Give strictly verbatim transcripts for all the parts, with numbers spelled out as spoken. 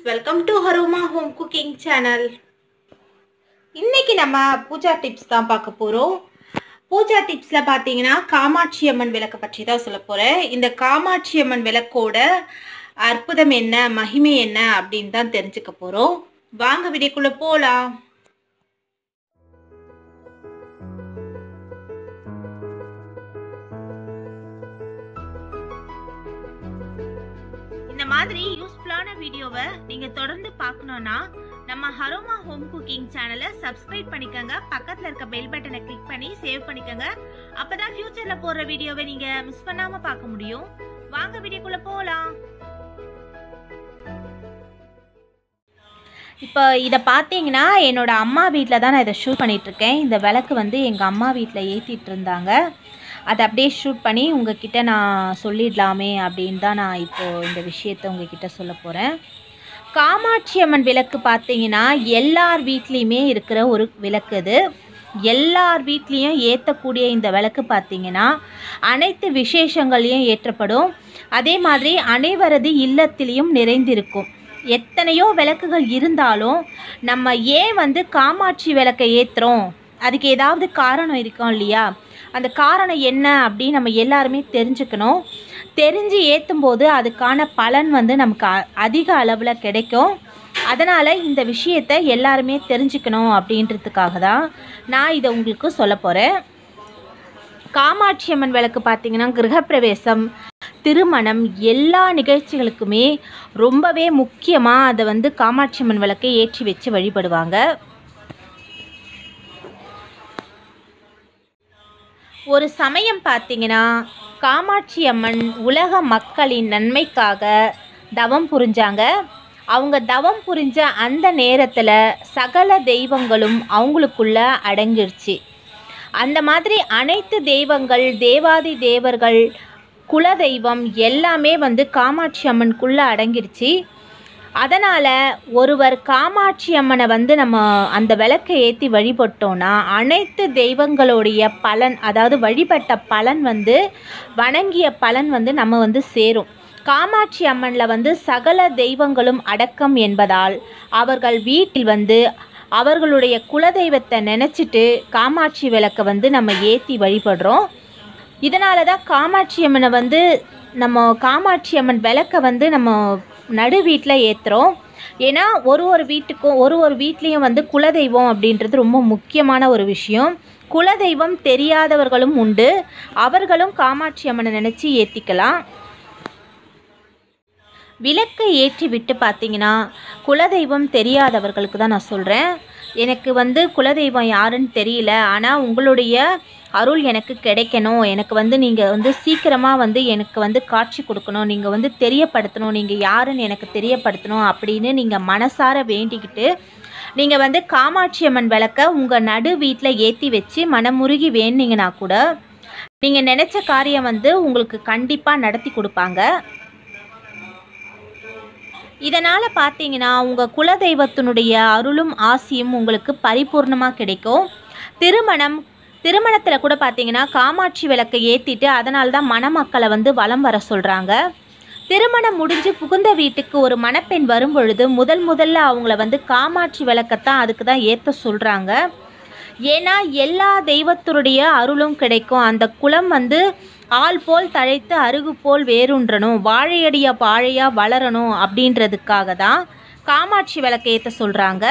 Welcome to Aroma home cooking channel. இன்னைக்கு நம்ம Pooja tips தான் பார்க்க போகிறோம். பூஜா டிப்ஸில் பார்த்தீங்கன்னா காமாட்சி அம்மன் விளக்கு பற்றி தான் சொல்ல போகிறேன். இந்த காமாட்சி அம்மன் விளக்கோட அற்புதம் என்ன, மகிமை என்ன அப்படின்னு தான் தெரிஞ்சுக்க போகிறோம். வாங்க வீடியோக்குள்ளே போகலாம். இந்த மாதிரி யூஸ்ஃபுல்லான வீடியோவை நீங்க தொடர்ந்து பார்க்கணும்னா நம்ம ஹரோமா ஹோம் குக்கிங் சேனலை சப்ஸ்கிரைப் பண்ணிக்கோங்க. பக்கத்துல இருக்க பெல் பட்டனை கிளிக் பண்ணி சேவ் பண்ணிக்கோங்க. அப்பதான் ஃபியூச்சர்ல போடுற வீடியோவை நீங்க மிஸ் பண்ணாம பார்க்க முடியும். வாங்க வீடியோக்குள்ள போலாம். இப்போ இதை பார்த்தீங்கன்னா என்னோட அம்மா வீட்டில் தான் நான் இதை ஷூட் பண்ணிட்டு இருக்கேன். இந்த விளக்கு வந்து எங்கள் அம்மா வீட்டில் ஏற்றிட்டு இருந்தாங்க. அதை அப்படியே ஷூட் பண்ணி உங்ககிட்ட நான் சொல்லிடலாமே அப்படின்னு தான் நான் இப்போது இந்த விஷயத்தை உங்ககிட்ட சொல்ல போகிறேன். காமாட்சி அம்மன் விளக்கு பார்த்தீங்கன்னா எல்லார் வீட்லேயுமே இருக்கிற ஒரு விளக்கு. இது எல்லார் வீட்லேயும் ஏற்றக்கூடிய இந்த விளக்கு பார்த்தீங்கன்னா அனைத்து விசேஷங்களையும் ஏற்றப்படும். அதே மாதிரி அனைவரது இல்லத்திலையும் நிறைந்திருக்கும். எத்தனையோ விளக்குகள் இருந்தாலும் நம்ம ஏன் வந்து காமாட்சி விளக்கை ஏற்றுறோம், அதுக்கு ஏதாவது காரணம் இருக்கும் இல்லையா? அந்த காரணம் என்ன அப்படின்னு நம்ம எல்லாருமே தெரிஞ்சுக்கணும். தெரிஞ்சு ஏற்றும் போது அதுக்கான பலன் வந்து நமக்கு அதிக அளவில் கிடைக்கும். அதனால் இந்த விஷயத்தை எல்லாருமே தெரிஞ்சுக்கணும் அப்படின்றதுக்காக தான் நான் இதை உங்களுக்கு சொல்ல போகிறேன். காமாட்சி அம்மன் விளக்கு பார்த்திங்கன்னா கிரகப்பிரவேசம், திருமணம், எல்லா நிகழ்ச்சிகளுக்குமே ரொம்பவே முக்கியமாக அதை வந்து காமாட்சி அம்மன் விளக்கை ஏற்றி வச்சு வழிபடுவாங்க. ஒரு சமயம் பார்த்தீங்கன்னா காமாட்சி அம்மன் உலக மக்களின் நன்மைக்காக தவம் புரிஞ்சாங்க. அவங்க தவம் புரிஞ்ச அந்த நேரத்தில் சகல தெய்வங்களும் அவங்களுக்குள்ள அடங்கிருச்சு. அந்த மாதிரி அனைத்து தெய்வங்கள், தேவாதி தேவர்கள், குலதெய்வம் எல்லாமே வந்து காமாட்சி அம்மனுக்குள்ளே அடங்கிருச்சு. அதனால் ஒருவர் காமாட்சி அம்மனை வந்து நம்ம அந்த விளக்கை ஏற்றி வழிபட்டோன்னா அனைத்து தெய்வங்களுடைய பலன், அதாவது வழிபட்ட பலன் வந்து வணங்கிய பலன் வந்து நம்ம வந்து சேரும். காமாட்சி அம்மனில் வந்து சகல தெய்வங்களும் அடக்கம் என்பதால் அவர்கள் வீட்டில் வந்து அவர்களுடைய குலதெய்வத்தை நினச்சிட்டு காமாட்சி விளக்கை வந்து நம்ம ஏற்றி வழிபடுறோம். இதனால தான் காமாட்சி அம்மனை வந்து நம்ம காமாட்சி அம்மன் விளக்கை வந்து நம்ம நடு வீட்டில் ஏற்றுறோம். ஏன்னா ஒரு ஒரு வீட்டுக்கும் ஒரு ஒரு வீட்லேயும் வந்து குலதெய்வம் அப்படின்றது ரொம்ப முக்கியமான ஒரு விஷயம். குலதெய்வம் தெரியாதவர்களும் உண்டு. அவர்களும் காமாட்சி அம்மனை நினச்சி ஏற்றிக்கலாம். விளக்கை ஏற்றி விட்டு பார்த்தீங்கன்னா குலதெய்வம் தெரியாதவர்களுக்கு தான் நான் சொல்கிறேன். எனக்கு வந்து குலதெய்வம் யாருன்னு தெரியல, ஆனால் உங்களுடைய அருள் எனக்கு கிடைக்கணும், எனக்கு வந்து நீங்கள் வந்து சீக்கிரமாக வந்து எனக்கு வந்து காட்சி கொடுக்கணும், நீங்கள் வந்து தெரியப்படுத்தணும், நீங்கள் யாருன்னு எனக்கு தெரியப்படுத்தணும் அப்படின்னு நீங்கள் மனசார வேண்டிக்கிட்டு நீங்கள் வந்து காமாட்சி அம்மன் விளக்கை உங்கள் நடு வீட்டில் ஏற்றி வச்சு மனமுருகி வேண்டிங்கன்னா கூட நீங்கள் நினச்ச காரியம் வந்து உங்களுக்கு கண்டிப்பாக நடத்தி கொடுப்பாங்க. இதனால் பார்த்தீங்கன்னா உங்கள் குலதெய்வத்தினுடைய அருளும் ஆசியும் உங்களுக்கு பரிபூர்ணமாக கிடைக்கும். திருமணம் திருமணத்தில் கூட பார்த்தீங்கன்னா காமாட்சி விளக்கை ஏற்றிட்டு அதனால தான் மணமக்களை வந்து வலம் வர சொல்கிறாங்க. திருமணம் முடிஞ்சு புகுந்த வீட்டுக்கு ஒரு மணப்பெண் வரும் பொழுது முதல் முதல்ல அவங்கள வந்து காமாட்சி விளக்கத்தான் அதுக்கு தான் ஏற்ற சொல்கிறாங்க. ஏன்னா எல்லா தெய்வத்தினுடைய அருளும் கிடைக்கும். அந்த குலம் வந்து ஆள் போல் தழைத்து அருகு போல் வேறுன்றணும், வாழையடிய வாழையாக வளரணும் அப்படின்றதுக்காக தான் காமாட்சி விளக்கை ஏற்ற சொல்கிறாங்க.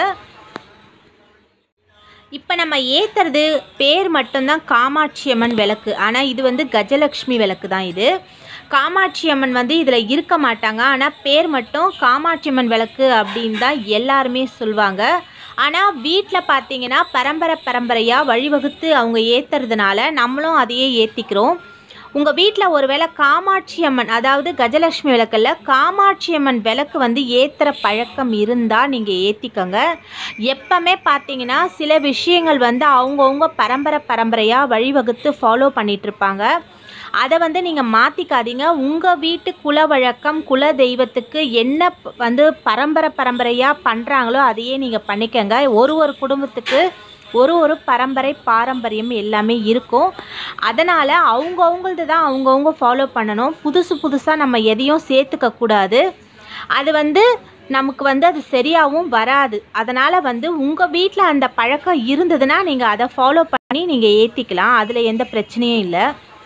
இப்போ நம்ம ஏற்றுறது பேர் மட்டும்தான் காமாட்சி அம்மன் விளக்கு, ஆனால் இது வந்து கஜலக்ஷ்மி விளக்கு தான். இது காமாட்சி அம்மன் வந்து இதில் இருக்க மாட்டாங்க, ஆனால் பேர் மட்டும் காமாட்சி அம்மன் விளக்கு அப்படின்னு தான் எல்லாருமே சொல்லுவாங்க. ஆனால் வீட்டில் பார்த்தீங்கன்னா பரம்பரை பரம்பரையாக வழிவகுத்து அவங்க ஏற்றுறதுனால நம்மளும் அதையே ஏற்றிக்கிறோம். உங்கள் வீட்டில் ஒரு வேளை காமாட்சி அம்மன், அதாவது கஜலட்சுமி விளக்கில் காமாட்சி அம்மன் விளக்கு வந்து ஏற்றுற பழக்கம் இருந்தால் நீங்கள் ஏற்றிக்கோங்க. எப்பவுமே பார்த்தீங்கன்னா சில விஷயங்கள் வந்து அவங்கவுங்க பரம்பரை பரம்பரையாக வழிவகுத்து ஃபாலோ பண்ணிகிட்ருப்பாங்க. அதை வந்து நீங்கள் மாற்றிக்காதீங்க. உங்கள் வீட்டு குல வழக்கம், குல தெய்வத்துக்கு என்ன வந்து பரம்பரை பரம்பரையாக பண்ணுறாங்களோ அதையே நீங்கள் பண்ணிக்கோங்க. ஒரு ஒரு குடும்பத்துக்கு ஒரு ஒரு பரம்பரை பாரம்பரியம் எல்லாமே இருக்கும். அதனால் அவங்கவுங்களது தான் அவங்கவுங்க ஃபாலோ பண்ணணும். புதுசு புதுசாக நம்ம எதையும் சேர்த்துக்க கூடாது. அது வந்து நமக்கு வந்து அது சரியாகவும் வராது. அதனால் வந்து உங்கள் வீட்டில் அந்த பழக்கம் இருந்ததுன்னா நீங்கள் அதை ஃபாலோ பண்ணி நீங்கள் ஏற்றிக்கலாம். அதில் எந்த பிரச்சனையும் இல்லை.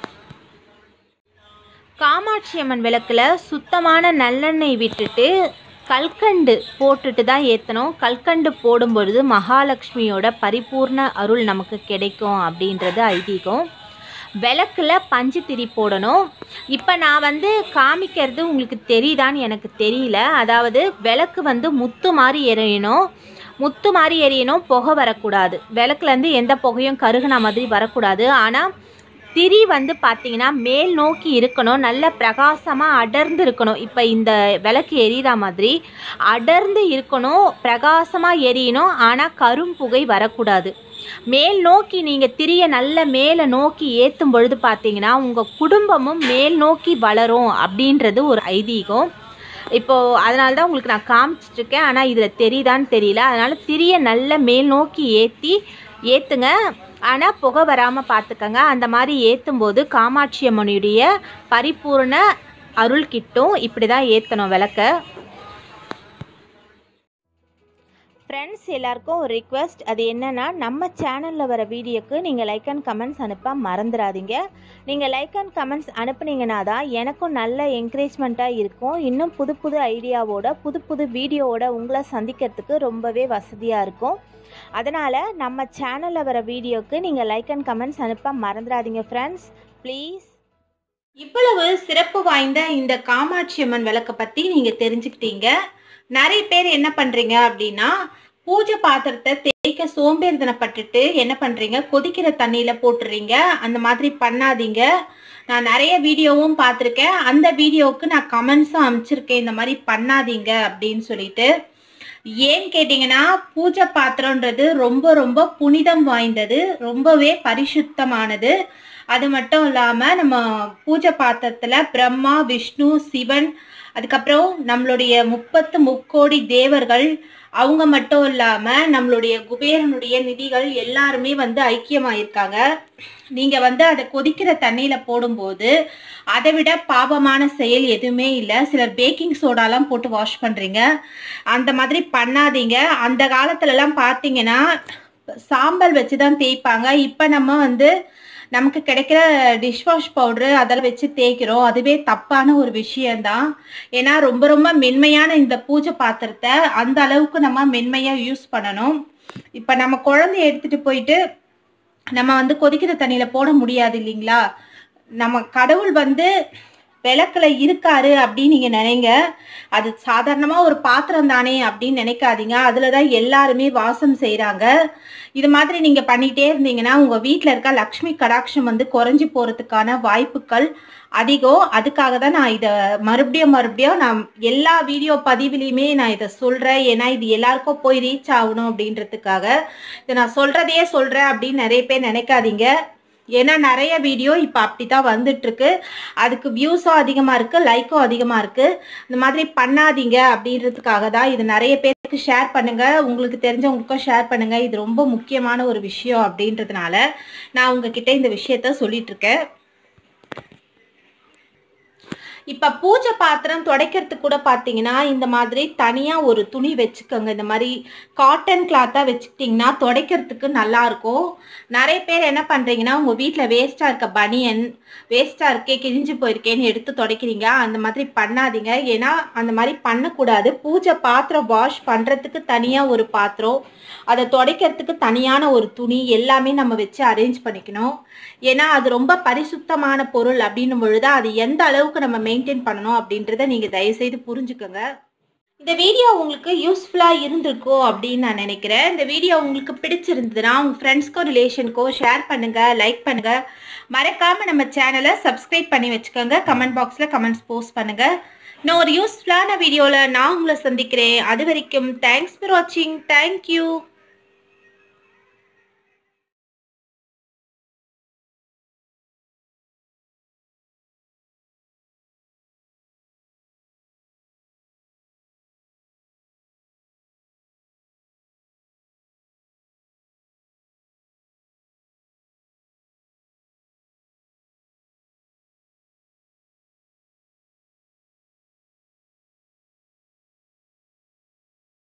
காமாட்சி அம்மன் விளக்கில் சுத்தமான நல்லெண்ணெய் விட்டுட்டு கல்கண்டு போட்டுட்டு தான் ஏற்றணும். கல்கண்டு போடும்பொழுது மகாலட்சுமியோட பரிபூர்ண அருள் நமக்கு கிடைக்கும் அப்படின்றது ஐதீகம். விளக்கில் பஞ்சு திரி போடணும். இப்போ நான் வந்து காமிக்கிறது உங்களுக்கு தெரியுதான்னு எனக்கு தெரியல. அதாவது விளக்கு வந்து முத்து மாதிரி எரியணும். முத்து மாதிரி எரியணும், புகை வரக்கூடாது. விளக்குலேருந்து எந்த புகையும் கருகுன மாதிரி வரக்கூடாது. ஆனால் திரி வந்து பார்த்திங்கன்னா மேல் நோக்கி இருக்கணும், நல்ல பிரகாசமாக அடர்ந்து இருக்கணும். இப்போ இந்த விளக்கு எரியிற மாதிரி அடர்ந்து இருக்கணும், பிரகாசமாக எரியணும். ஆனால் கரும் புகை வரக்கூடாது. மேல் நோக்கி நீங்கள் திரியை நல்ல மேலே நோக்கி ஏற்றும் பொழுது பார்த்தீங்கன்னா உங்கள் குடும்பமும் மேல் நோக்கி வளரும் அப்படின்றது ஒரு ஐதீகம். இப்போது அதனால தான் உங்களுக்கு நான் காமிச்சிட்ருக்கேன். ஆனால் இதில் தெரியுதான்னு தெரியல. அதனால் திரியை நல்ல மேல் நோக்கி ஏற்றி ஏற்றுங்க. ஆனால் புகை வராமல் பார்த்துக்கங்க. அந்த மாதிரி ஏற்றும்போது காமாட்சி அம்மனுடைய பரிபூர்ண அருள் கிட்டும். இப்படி தான் ஏற்றணும் விளக்க. ஃப்ரெண்ட்ஸ், எல்லாருக்கும் ஒரு ரிக்வெஸ்ட். அது என்னென்னா, நம்ம சேனலில் வர வீடியோக்கு நீங்கள் லைக் அண்ட் கமெண்ட்ஸ் அனுப்ப மறந்துடாதீங்க. நீங்கள் லைக் அண்ட் கமெண்ட்ஸ் அனுப்புனீங்கன்னா தான் எனக்கும் நல்ல என்கரேஜ்மெண்ட்டாக இருக்கும். இன்னும் புது புது ஐடியாவோட புது புது வீடியோவோட உங்களை சந்திக்கிறதுக்கு ரொம்பவே வசதியாக இருக்கும். அதனால் நம்ம சேனலில் வர வீடியோக்கு நீங்கள் லைக் அண்ட் கமெண்ட்ஸ் அனுப்ப மறந்துடாதீங்க ஃப்ரெண்ட்ஸ், ப்ளீஸ். இவ்வளவு சிறப்பு வாய்ந்த இந்த காமாட்சி அம்மன் விளக்கை பற்றி நீங்கள் தெரிஞ்சுக்கிட்டீங்க. நிறைய பேர் என்ன பண்ணுறீங்க அப்படின்னா, பூஜை பாத்திரத்தை தேய்க்க சோம்பேறித்தனப்பட்டுட்டு என்ன பண்ணுறீங்க, கொதிக்கிற தண்ணியில் போட்டுறீங்க. அந்த மாதிரி பண்ணாதீங்க. நான் நிறைய வீடியோவும் பார்த்துருக்கேன். அந்த வீடியோவுக்கு நான் கமெண்ட்ஸும் அனுப்பிச்சிருக்கேன், இந்த மாதிரி பண்ணாதீங்க அப்படின்னு சொல்லிட்டு. ஏன்னு கேட்டிங்கன்னா, பூஜை பாத்திரன்றது ரொம்ப ரொம்ப புனிதம் வாய்ந்தது, ரொம்பவே பரிசுத்தமானது. அது மட்டும் இல்லாமல் நம்ம பூஜை பாத்திரத்தில் பிரம்மா, விஷ்ணு, சிவன், அதுக்கப்புறம் நம்மளுடைய முப்பத்து முக்கோடி தேவர்கள், அவங்க மட்டும் இல்லாமல் நம்மளுடைய குபேரனுடைய நிதிகள் எல்லாருமே வந்து ஐக்கியமாயிருக்காங்க. நீங்கள் வந்து அதை கொதிக்கிற தண்ணியில் போடும்போது அதை விட பாவமான செயல் எதுவுமே இல்லை. சிலர் பேக்கிங் சோடாலாம் போட்டு வாஷ் பண்ணுறீங்க. அந்த மாதிரி பண்ணாதீங்க. அந்த காலத்துலலாம் பார்த்தீங்கன்னா சாம்பல் வச்சு தான் தேய்ப்பாங்க. இப்போ நம்ம வந்து நமக்கு கிடைக்கிற டிஷ்வாஷ் பவுட்ரு அதெல்லாம் வச்சு தேய்க்கிறோம். அதுவே தப்பான ஒரு விஷயந்தான். ஏன்னா ரொம்ப ரொம்ப மென்மையான இந்த பூஜை பாத்திரத்தை அந்த அளவுக்கு நம்ம மென்மையாக யூஸ் பண்ணணும். இப்போ நம்ம குழந்தைய எடுத்துகிட்டு போயிட்டு நம்ம வந்து கொதிக்கிற தண்ணியில் போட முடியாது இல்லைங்களா. நம்ம கடவுள் வந்து விளக்குல இருக்காரு அப்படின்னு நீங்கள் நினைங்க. அது சாதாரணமாக ஒரு பாத்திரம் தானே அப்படின்னு நினைக்காதீங்க. அதில் தான் எல்லாருமே வாசம் செய்கிறாங்க. இது மாதிரி நீங்கள் பண்ணிகிட்டே இருந்தீங்கன்னா உங்கள் வீட்டில் இருக்க லக்ஷ்மி கடாட்சம் வந்து குறைஞ்சி போகிறதுக்கான வாய்ப்புகள் அதிகம். அதுக்காக தான் நான் இதை மறுபடியும் மறுபடியும் நான் எல்லா வீடியோ பதிவுலையுமே நான் இதை சொல்கிறேன். ஏன்னா இது எல்லாருக்கும் போய் ரீச் ஆகணும் அப்படின்றதுக்காக இதை நான் சொல்கிறதையே சொல்கிறேன் அப்படின்னு நிறைய பேர் நினைக்காதீங்க. ஏன்னா நிறைய வீடியோ இப்போ அப்படி தான் வந்துட்டுருக்கு. அதுக்கு வியூஸும் அதிகமாக இருக்குது, லைக்கும் அதிகமாக இருக்குது. இந்த மாதிரி பண்ணாதீங்க அப்படின்றதுக்காக தான் இது நிறைய பேருக்கு ஷேர் பண்ணுங்கள், உங்களுக்கு தெரிஞ்சவங்களுக்கும் ஷேர் பண்ணுங்கள். இது ரொம்ப முக்கியமான ஒரு விஷயம் அப்படின்றதுனால நான் உங்ககிட்ட இந்த விஷயத்த சொல்லிகிட்ருக்கேன். இப்போ பூஜை பாத்திரம் துடைக்கிறதுக்கு கூட பார்த்தீங்கன்னா இந்த மாதிரி தனியாக ஒரு துணி வச்சுக்கோங்க. இந்த மாதிரி காட்டன் கிளாத்தாக வச்சுக்கிட்டிங்கன்னா துடைக்கிறதுக்கு நல்லாயிருக்கும். நிறைய பேர் என்ன பண்ணுறீங்கன்னா உங்கள் வீட்டில் வேஸ்ட்டாக இருக்க பனியன் வேஸ்ட்டாக இருக்கே கிழிஞ்சு போயிருக்கேன்னு எடுத்து துடைக்கிறீங்க. அந்த மாதிரி பண்ணாதீங்க. ஏன்னா அந்த மாதிரி பண்ணக்கூடாது. பூஜை பாத்திரம் வாஷ் பண்ணுறதுக்கு தனியாக ஒரு பாத்திரம், அதை துடைக்கிறதுக்கு தனியான ஒரு துணி எல்லாமே நம்ம வச்சு அரேஞ்ச் பண்ணிக்கணும். ஏன்னா அது ரொம்ப பரிசுத்தமான பொருள் அப்படின்னும் பொழுது அது எந்த அளவுக்கு நம்ம மெயின்டைன் பண்ணணும் அப்படின்றத நீங்கள் தயவுசெய்து புரிஞ்சுக்கோங்க. இந்த வீடியோ உங்களுக்கு யூஸ்ஃபுல்லாக இருந்திருக்கும் அப்படின்னு நான் நினைக்கிறேன். இந்த வீடியோ உங்களுக்கு பிடிச்சிருந்ததுன்னா உங்கள் ஃப்ரெண்ட்ஸ்க்கோ ரிலேஷனுக்கோ ஷேர் பண்ணுங்கள், லைக் பண்ணுங்கள். மறக்காமல் நம்ம சேனலை சப்ஸ்கிரைப் பண்ணி வச்சுக்கோங்க. கமெண்ட் பாக்ஸில் கமெண்ட்ஸ் போஸ்ட் பண்ணுங்கள். இன்னும் ஒரு யூஸ்ஃபுல்லான வீடியோவில் நான் உங்களை சந்திக்கிறேன். அது வரைக்கும் தேங்க்ஸ் ஃபார் வாட்சிங். தேங்க்யூ.